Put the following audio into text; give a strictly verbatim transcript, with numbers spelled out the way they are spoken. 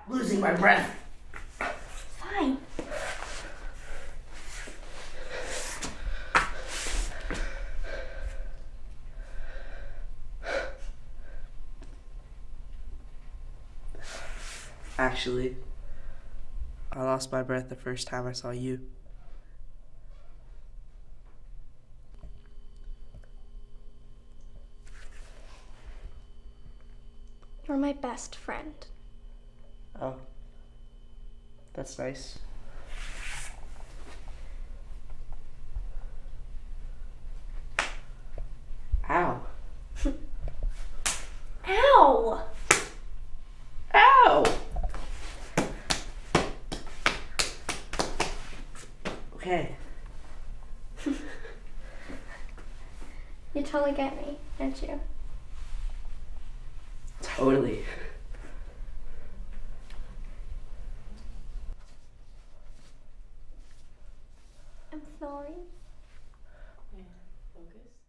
losing my breath. Fine. Actually, I lost my breath the first time I saw you. You're my best friend. Oh, that's nice. Ow. Ow! Ow! Okay. You totally get me, don't you? Totally. I'm sorry. Yeah, focus.